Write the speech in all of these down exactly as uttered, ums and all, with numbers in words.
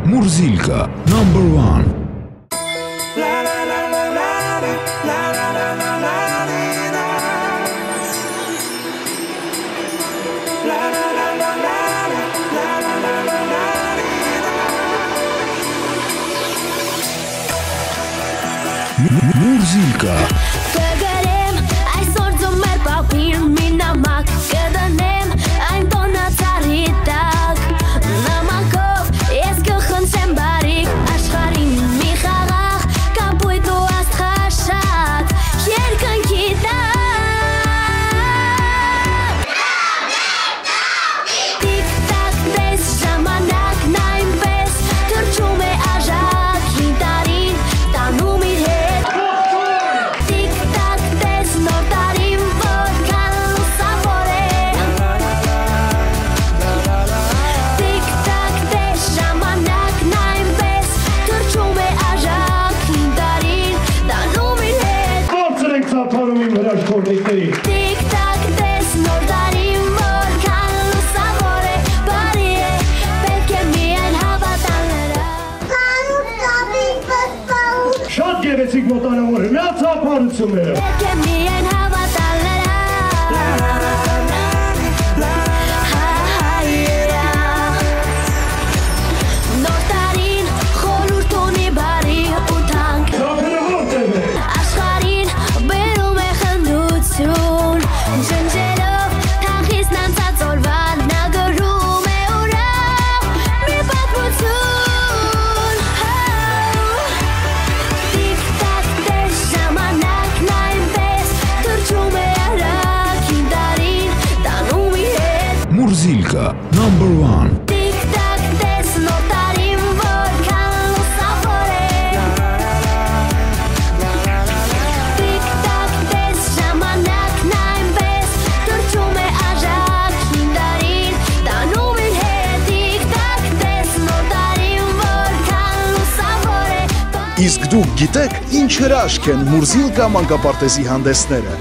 Murzilka, number one. Murzilka. Շատ գեղեցիկ մոտանավոր, մի ծափարություն է։ Murzilka, number one. Իսկ դուք գիտեք, ինչ հրաշք են Murzilka մանկապարտեզի հանդեսները։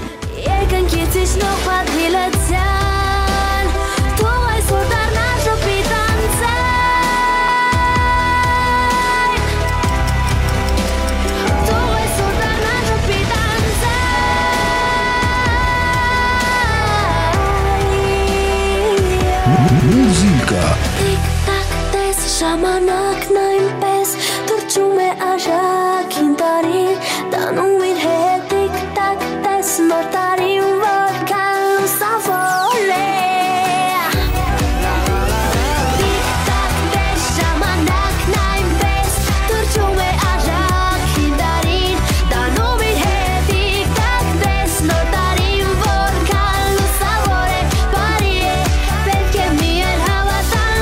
Murzilka. Ժամանակն այնպես թրջում է արագին տարի, տանում իր հետ տիկ-տակ տես նոր տարին, որքան լուսավոր է։ Տիկ-տակ տես ժամանակն այնպես թրջում է արագին տարին, տանում իր հետ տիկ-տակ տես նոր տարին, որքան լուսավոր է, բարի է, պետք է միայն հավատալ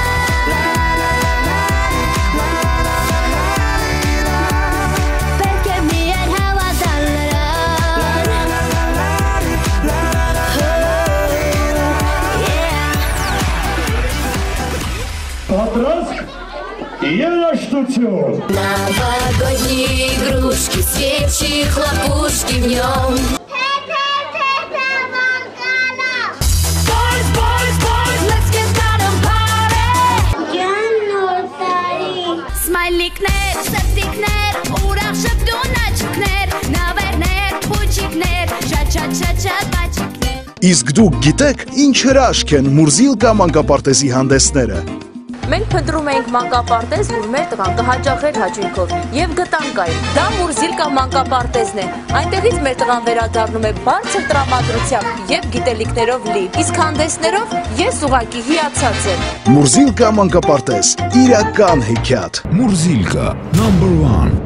Новогодние игрушки, свечи, хлопушки в нем. Boys, boys, boys, let's get started on party. Smiley-kներ, սրտիկներ, ուրախ շփդուն աչքներ, նավերներ, փուչիկներ, շաչաչաչատ աչքներ։ Իսկ դուք գիտեք, ինչ հրաշք են Murzilka մանկապարտեզի հանդեսները։ Մենք փնտրում էինք մանկապարտեզ, որ մեր տղան կհաճախեր հաճույքով եւ գտանք այն։ Դա Murzilka մանկապարտեզն է։ Այնտեղից մեր տղան վերադառնում է բարձր տրամադրությամբ եւ գիտելիքներով լի։ Իսկ հանդեսներով ես ուղղակի հիացած եմ։ Murzilka մանկապարտեզ, իրական հեքիաթ։ Murzilka, number one.